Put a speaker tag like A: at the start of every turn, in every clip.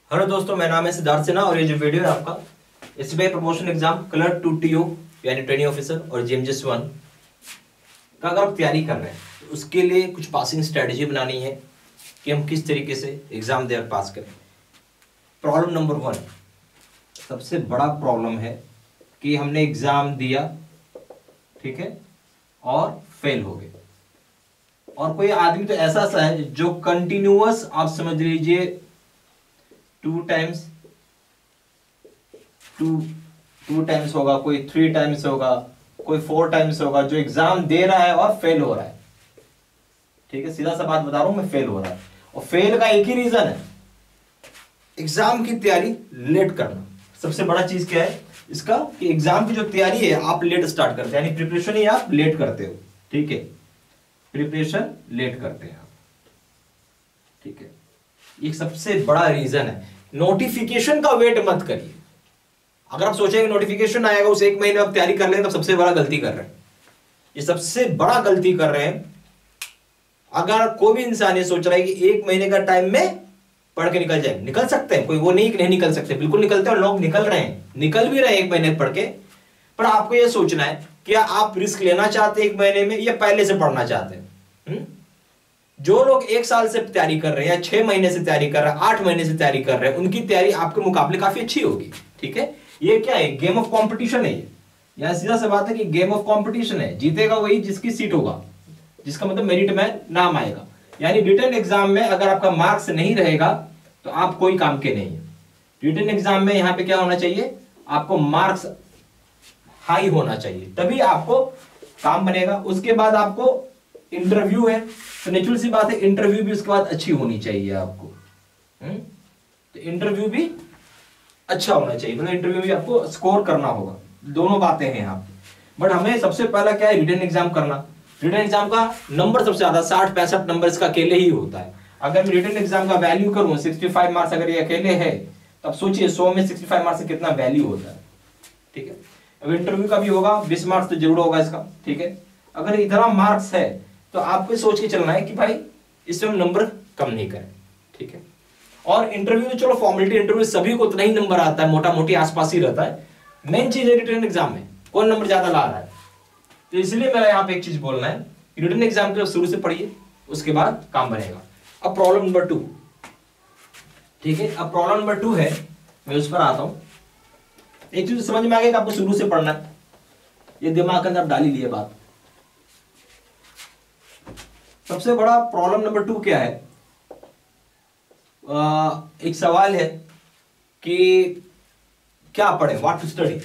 A: Hello दोस्तों, मेरा नाम है सिद्धार्थ सिन्हा और ये जो वीडियो है आपका SBI promotion exam clerk 2 TO यानी ट्रेनिंग ऑफिसर और जेएमजेस 1 का अगर आप तैयारी कर रहे हैं तो उसके लिए कुछ पासिंग स्ट्रेटजी बनानी है कि हम किस तरीके से एग्जाम देकर पास करें। प्रॉब्लम नंबर 1, सबसे बड़ा प्रॉब्लम है कि हमने एग्जाम दिया, ठीक है, और फेल हो गए। और कोई आदमी तो ऐसा सा है जो कंटिन्यूअस, आप समझ लीजिए, 2 टाइम्स होगा, कोई 3 टाइम्स होगा, कोई 4 टाइम्स होगा, जो एग्जाम दे रहा है और फेल हो रहा है। ठीक है, सीधा सा बात बता रहा हूं मैं, फेल हो रहा है। और फेल का एक ही रीजन है, एग्जाम की तैयारी लेट करना। सबसे बड़ा चीज क्या है इसका कि एग्जाम की जो तैयारी है आप लेट स्टार्ट करते हैं, यानी प्रिपरेशन ही आप लेट करते हो। ठीक है, प्रिपरेशन लेट करते हैं आप। ठीक है, ये सबसे बड़ा रीजन है। नोटिफिकेशन का वेट मत करिए। अगर आप सोचेंगे नोटिफिकेशन आएगा उस 1 महीने में आप तैयारी कर लेंगे, तब सबसे बड़ा गलती कर रहे हैं। ये सबसे बड़ा गलती कर रहे हैं। अगर कोई भी इंसान ये सोच रहा है कि 1 महीने का टाइम में पढ़ के निकल जाए, निकल सकते हैं, कोई वो नहीं कि नहीं निकल सकते, बिल्कुल निकलते हैं, और लोग निकल रहे हैं, निकल भी रहे हैं 1 महीने पढ़ के। पर आपको यह सोचना है कि आप रिस्क लेना चाहते हैं 1 महीने में या पहले से पढ़ना चाहते हैं। जो लोग 1 साल से तैयारी कर रहे हैं या 6 महीने से तैयारी कर रहे हैं, 8 महीने से तैयारी कर रहे हैं, उनकी तैयारी आपके मुकाबले काफी अच्छी होगी। ठीक है, ये क्या है, गेम ऑफ कंपटीशन है। ये यहां सीधा सा बात है कि गेम ऑफ कंपटीशन है, जीतेगा वही जिसकी सीट होगा, जिसका मतलब मेरिट में नाम आएगा। यानी रिटन एग्जाम में अगर आपका मार्क्स नहीं रहेगा तो आप कोई काम के नहीं है। रिटन एग्जाम में यहां पे क्या होना चाहिए, आपको मार्क्स हाई होना चाहिए, तभी आपको काम बनेगा। उसके बाद आपको इंटरव्यू है, तो नेचुरल सी बात है इंटरव्यू भी उसके बाद अच्छी होनी चाहिए आपको। तो इंटरव्यू भी अच्छा होना चाहिए, मतलब इंटरव्यू भी आपको स्कोर करना होगा। दोनों बातें हैं यहाँ पे। बट हमें सबसे पहला क्या है, रिटन एग्जाम करना। रिटन एग्जाम का नंबर सबसे ज्यादा 60-65 नंबर इसका अकेले ही होता है। अगर मैं रिटन एग्जाम का वैल्यू करूं 65 मार्क्स, अगर ये अकेले है, तब सोचिए 100 में 65 मार्क्स से कितना वैल्यू होता है। ठीक है, अब इंटरव्यू का भी होगा, 20 मार्क्स तो जरूर होगा इसका। ठीक है, अगर इतना मार्क्स है तो आपको सोच के चलना है कि भाई इसमें हम नंबर कम नहीं करें। ठीक है, और इंटरव्यू तो चलो फॉर्मेलिटी, इंटरव्यू सभी को उतना ही नंबर आता है, मोटा मोटी आसपास ही रहता है। मेन चीज है रिटन एग्जाम में कौन नंबर ज्यादा ला रहा है। तो इसलिए मेरा यहाँ पे एक चीज बोलना है, रिटन एग्जाम के शुरू से पढ़िए, उसके बाद काम बनेगा। अब प्रॉब्लम नंबर 2, ठीक है, अब प्रॉब्लम नंबर 2 है, मैं उस पर आता हूं। एक चीज समझ में आ गया कि आपको शुरू से पढ़ना है, ये दिमाग के अंदर डाल ही लिए बात। सबसे बड़ा प्रॉब्लम नंबर 2 क्या है, एक सवाल है कि क्या पढ़े, व्हाट टू स्टडी।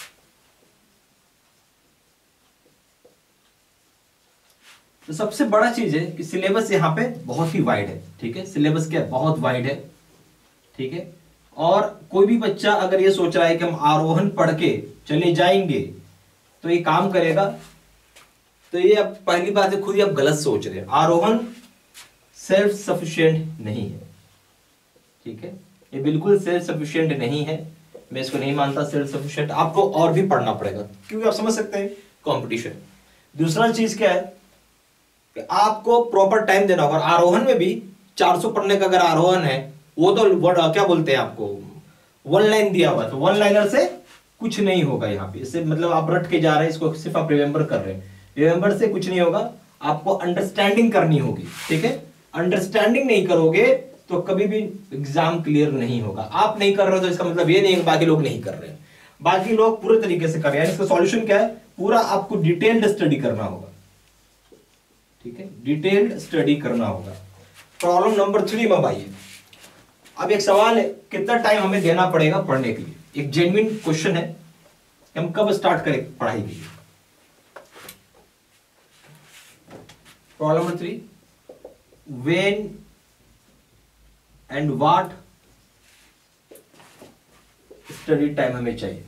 A: तो सबसे बड़ा चीज है कि सिलेबस यहां पे बहुत ही वाइड है। ठीक है, सिलेबस क्या है, बहुत वाइड है। ठीक है, और कोई भी बच्चा अगर ये सोच रहा है कि हम आरोहण पढ़ के चले जाएंगे तो ये काम करेगा, तो ये अब पहली बात है, खुद ही आप गलत सोच रहे हैं। आरोहण सेल्फ सफिशिएंट नहीं है। ठीक है, ये बिल्कुल सेल्फ सफिशिएंट नहीं है, मैं इसको नहीं मानता सेल्फ सफिशिएंट। आपको और भी पढ़ना पड़ेगा, क्योंकि आप समझ सकते हैं कंपटीशन। दूसरा चीज क्या है कि आपको प्रॉपर टाइम देना होगा। आरोहण में भी 400 पढ़ने का अगर आरोहण है, वो तो क्या बोलते हैं आपको, 1 लाइन दिया हुआ, तो 1 लाइनर से कुछ नहीं होगा यहाँ पे। इससे मतलब आप रट के जा रहे हैं, इसको सिर्फ आप रिमेंबर कर रहे हैं, रिमेंबर से कुछ नहीं होगा। आपको अंडरस्टैंडिंग करनी होगी। ठीक है, अंडरस्टैंडिंग नहीं करोगे तो कभी भी एग्जाम क्लियर नहीं होगा। आप नहीं कर रहे हो तो इसका मतलब ये नहीं है बाकी लोग नहीं कर रहे हैं, बाकी लोग पूरे तरीके से कर रहे हैं। इसका सॉल्यूशन क्या है, पूरा आपको डिटेल्ड स्टडी करना होगा। ठीक है, डिटेल्ड स्टडी करना होगा। प्रॉब्लम नंबर 3 में आइए। अब एक सवाल है, कितना टाइम हमें देना पड़ेगा पढ़ने के लिए। एक जेन्युइन क्वेश्चन है, हम कब स्टार्ट करें पढ़ाई के लिए। Problem number 3, when and what study time हमें चाहिए।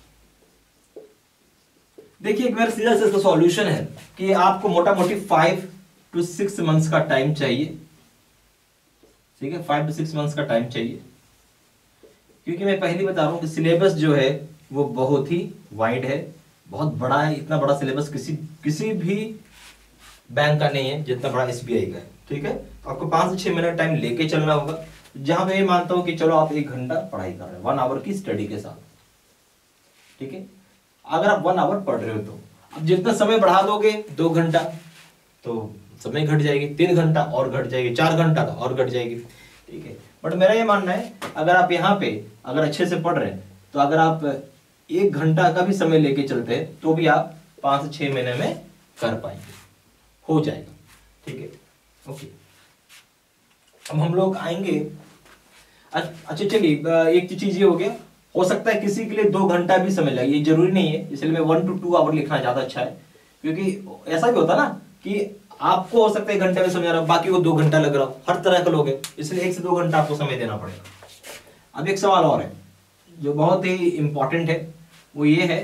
A: देखिए एक बार सीधा सा सॉल्यूशन है कि आपको मोटा मोटी 5 to 6 मंथ्स का टाइम चाहिए। ठीक है, 5 to 6 मंथ्स का टाइम चाहिए, क्योंकि मैं पहले बता रहा हूं कि सिलेबस जो है वो बहुत ही वाइड है, बहुत बड़ा है। इतना बड़ा सिलेबस किसी भी बैंक का नहीं है जितना बड़ा एसबीआई का है। ठीक है, तो आपको 5 से 6 महीने टाइम लेके चलना होगा। जहां मैं ये मानता हूं कि चलो आप 1 घंटा पढ़ाई कर रहे हैं 1 आवर की स्टडी के साथ, ठीक है। अगर आप 1 आवर पढ़ रहे हो तो अब जितना समय बढ़ा दोगे 2 घंटा तो समय घट जाएगी, 3 घंटा और घट जाएगी, 4 घंटा तो और घट जाएगी, ठीक है। बट मेरा ये मानना है अगर आप यहाँ पे अगर अच्छे से पढ़ रहे हैं तो अगर आप 1 घंटा का भी समय लेके चलते हैं तो भी आप 5 से 6 महीने में कर पाएंगे, हो जाएगा, ठीक है। ओके, अब हम लोग आएंगे। अच्छा चलिए, एक चीज ये हो गया, हो सकता है किसी के लिए 2 घंटा भी समय लगे, ये जरूरी नहीं है, इसलिए मैं 1 to 2 आवर लिखना ज्यादा अच्छा है, क्योंकि ऐसा भी होता ना कि आपको हो सकता है 1 घंटे में समझा रहा, बाकी को 2 घंटा लग रहा हो, हर तरह के लोग हैं, इसलिए 1 से 2 घंटा आपको समय देना पड़ेगा। अब एक सवाल और है जो बहुत ही इंपॉर्टेंट है, वो ये है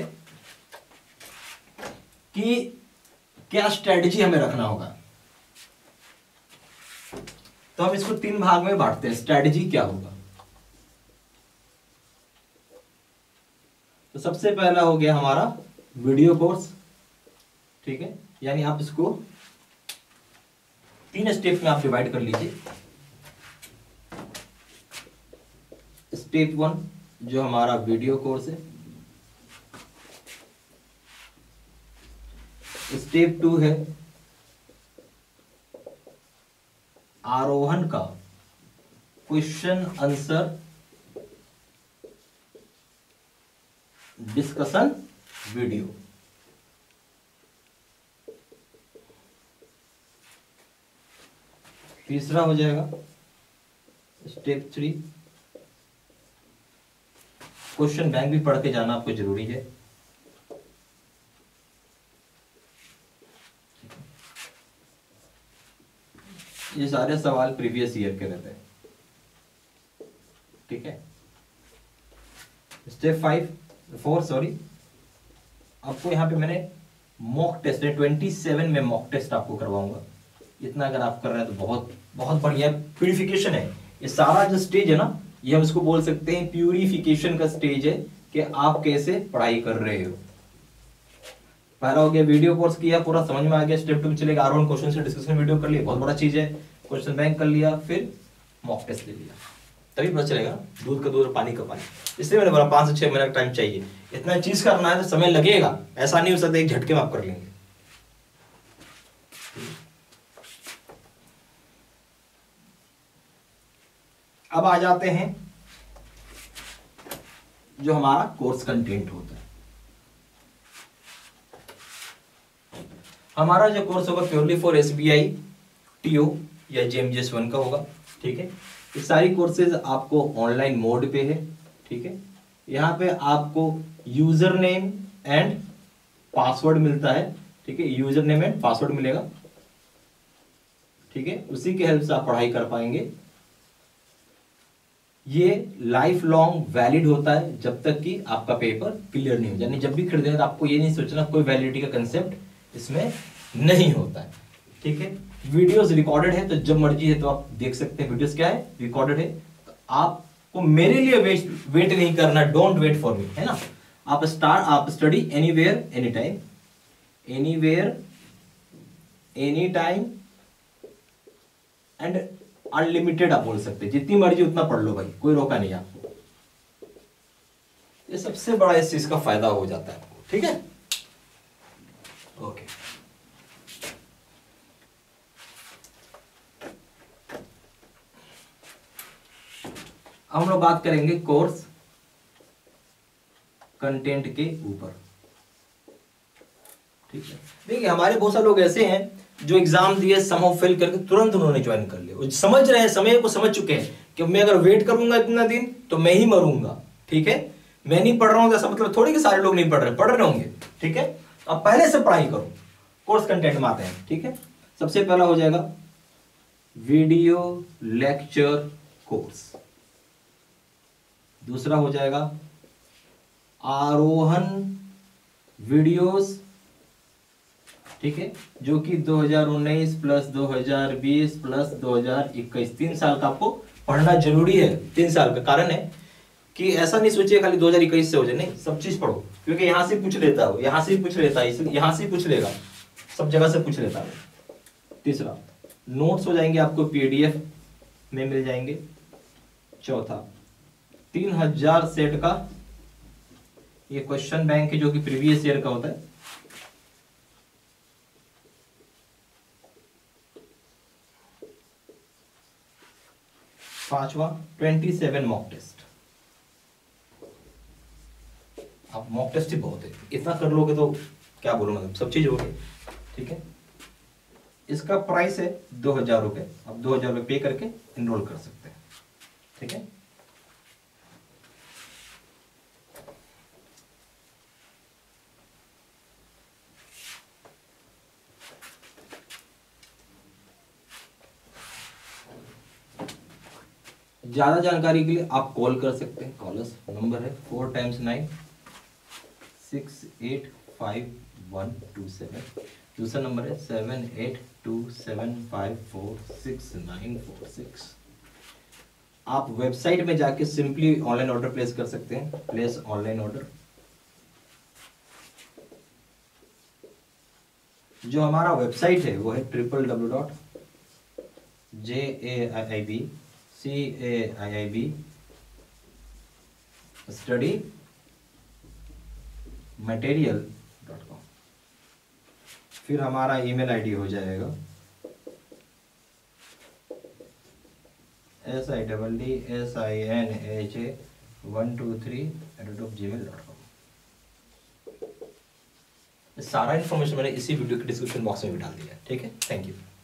A: कि क्या स्ट्रेटजी हमें रखना होगा। तो हम इसको 3 भाग में बांटते हैं, स्ट्रेटजी क्या होगा। तो सबसे पहला हो गया हमारा वीडियो कोर्स, ठीक है, यानी आप इसको 3 स्टेप में आप डिवाइड कर लीजिए। स्टेप 1 जो हमारा वीडियो कोर्स है, स्टेप 2 है आरोहण का क्वेश्चन आंसर डिस्कशन वीडियो। तीसरा हो जाएगा स्टेप 3, क्वेश्चन बैंक भी पढ़ के जाना आपको जरूरी है। ये सारे सवाल प्रीवियस ईयर के रहते हैं, ठीक है। स्टेप 4 सॉरी, आपको यहाँ पे मैंने मॉक टेस्ट है 27 में मॉक टेस्ट आपको करवाऊंगा। इतना अगर आप कर रहे हैं तो बहुत बहुत बढ़िया प्यूरिफिकेशन है। ये सारा जो स्टेज है ना, ये हम इसको बोल सकते हैं प्यूरिफिकेशन का स्टेज है कि आप कैसे पढ़ाई कर रहे हो। पहला हो गया वीडियो कोर्स किया, पूरा समझ में आ गया। स्टेप 2 में चलेगा आरोहण क्वेश्चन से डिस्कशन वीडियो कर लिया, बहुत बड़ा चीज है। क्वेश्चन बैंक कर लिया, फिर मॉक टेस्ट ले लिया, तभी पता चलेगा दूध का दूध पानी का पानी। इसलिए मैंने बोला 5 से 6 महीने का टाइम चाहिए। इतना चीज करना है तो समय लगेगा, ऐसा नहीं हो सकता एक झटके में आप कर लेंगे। अब आ जाते हैं जो हमारा कोर्स कंटेंट होता है। हमारा जो कोर्स होगा प्योरली फॉर SBI TO या JMGS 1 का होगा, ठीक है। ये सारी कोर्सेज आपको ऑनलाइन मोड पे है, ठीक है। यहाँ पे आपको यूजर नेम एंड पासवर्ड मिलता है, ठीक है, यूजर नेम एंड पासवर्ड मिलेगा, ठीक है। उसी के हेल्प से आप पढ़ाई कर पाएंगे। ये लाइफ लॉन्ग वैलिड होता है जब तक कि आपका पेपर क्लियर नहीं हो जाए। जब भी खरीदे तो आपको ये नहीं सोचना कोई वैलिडिटी का कंसेप्ट इसमें नहीं होता है, ठीक है। वीडियोस रिकॉर्डेड है तो जब मर्जी है तो आप देख सकते हैं। वीडियोस क्या है, रिकॉर्डेड है, तो आपको मेरे लिए वेट नहीं करना, डोंट वेट फॉर मी, है ना। आप study anywhere any time, anywhere any time and unlimited आप बोल सकते हैं, जितनी मर्जी उतना पढ़ लो भाई, कोई रोका नहीं आपको। ये सबसे बड़ा इस चीज का फायदा हो जाता है आपको, ठीक है। ओके, अब हम लोग बात करेंगे कोर्स कंटेंट के ऊपर, ठीक है। देखिए हमारे बहुत सारे लोग ऐसे हैं जो एग्जाम दिए, समहाउ फेल करके तुरंत उन्होंने ज्वाइन कर लिया। समझ रहे हैं, समय को समझ चुके हैं कि मैं अगर वेट करूंगा इतना दिन तो मैं ही मरूंगा, ठीक है। मैं नहीं पढ़ रहा हूं ऐसा मतलब थोड़ी कि सारे लोग नहीं पढ़ रहे होंगे, ठीक है। अब पहले से पढ़ाई करो। कोर्स कंटेंट में आते हैं, ठीक है। सबसे पहला हो जाएगा वीडियो लेक्चर कोर्स, दूसरा हो जाएगा आरोहण वीडियोस, ठीक है, जो कि 2019 प्लस 2020 प्लस 2021 3 साल का आपको पढ़ना जरूरी है। 3 साल का कारण है कि ऐसा नहीं सोचिए खाली 2021 से हो जाए, नहीं, सब चीज पढ़ो, क्योंकि यहां से पूछ लेता है, यहां से पूछ लेता है, यहां से पूछ लेगा, सब जगह से पूछ लेता है। तीसरा नोट्स हो जाएंगे आपको PDF में मिल जाएंगे, चौथा 3000 सेट का, ये क्वेश्चन बैंक है जो कि प्रीवियस ईयर का होता है। पांचवा 27 मॉक टेस्ट। आप मॉक टेस्ट ही बहुत है, इतना कर लोगे तो क्या बोलूं, मतलब सब चीज होगी। ठीक है, इसका प्राइस है 2000 रुपये। आप 2000 रुपये पे करके इनरोल कर सकते हैं। ठीक है, ज्यादा जानकारी के लिए आप कॉल कर सकते हैं। कॉलर्स नंबर है 4 × 9 685 127। दूसरा नंबर है 7827546946। आप वेबसाइट में जाके सिंपली ऑनलाइन ऑर्डर प्लेस कर सकते हैं। Place online order. जो हमारा वेबसाइट है वो है www.jaibstudymaterial.com। फिर हमारा ईमेल आईडी हो जाएगा sidsinaj123@gmail.com। सारा इन्फॉर्मेशन मैंने इसी वीडियो के डिस्क्रिप्शन बॉक्स में भी डाल दिया है। ठीक है, थैंक यू।